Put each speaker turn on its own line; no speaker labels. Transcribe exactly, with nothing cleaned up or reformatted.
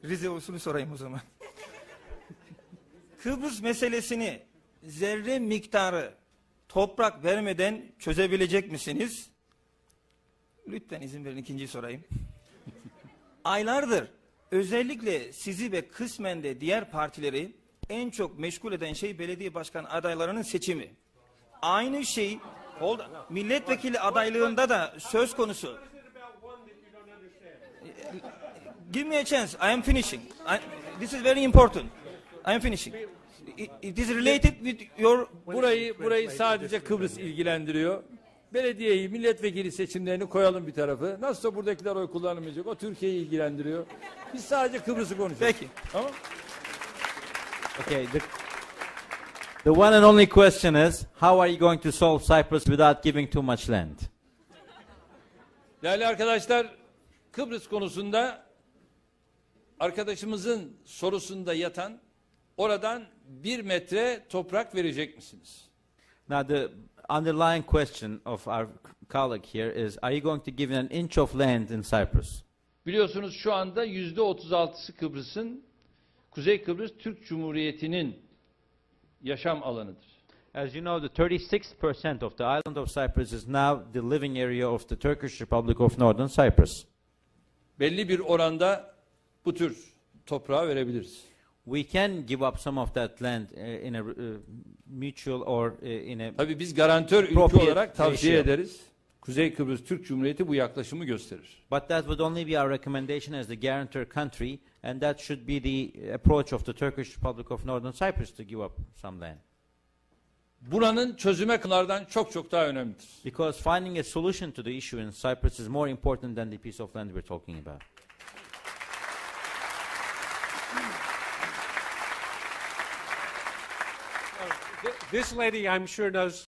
Rize usulü sorayım o zaman. Kıbrıs meselesini zerre miktarı toprak vermeden çözebilecek misiniz? Lütfen izin verin ikinciyi sorayım. Aylardır özellikle sizi ve kısmen de diğer partileri en çok meşgul eden şey belediye başkan adaylarının seçimi. Aynı şey hold, milletvekili adaylığında da söz konusu. Give me a chance. I am finishing. I, this is very important. I am finishing. It, it is related with your...
Burayı burayı sadece Kıbrıs ilgilendiriyor. Belediyeyi, milletvekili seçimlerini koyalım bir tarafı. Nasılsa buradakiler oy kullanmayacak. O Türkiye'yi ilgilendiriyor. Biz sadece Kıbrıs'ı konuşuyoruz.
Peki.
Tamam?
Okay. The, the one and only question is, how are you going to solve Cyprus without giving too much land?
Değerli arkadaşlar, Kıbrıs konusunda arkadaşımızın sorusunda yatan, oradan bir metre toprak verecek misiniz?
Now, the underlying question of our colleague here is, are you going to give an inch of land in Cyprus?
Biliyorsunuz şu anda yüzde otuz altısı Kıbrıs'ın, Kuzey Kıbrıs Türk Cumhuriyeti'nin yaşam alanıdır.
As you know, the thirty-six percent of the island of Cyprus is now the living area of the Turkish Republic of Northern Cyprus.
Belli bir oranda bu tür toprağı verebiliriz.
We can give up some of that land uh, in a uh, mutual or uh, in a...
Tabii biz garantör ülke
Appropriate
olarak tavsiye
ratio.
ederiz. Kuzey Kıbrıs Türk Cumhuriyeti bu yaklaşımı gösterir.
But that would only be our recommendation as the guarantor country, and that should be the approach of the Turkish Republic of Northern Cyprus to give up some land.
Buranın çözüme kınardan çok çok daha önemlidir.
Because finding a solution to the issue in Cyprus is more important than the piece of land we're talking about.
This lady, I'm sure, knows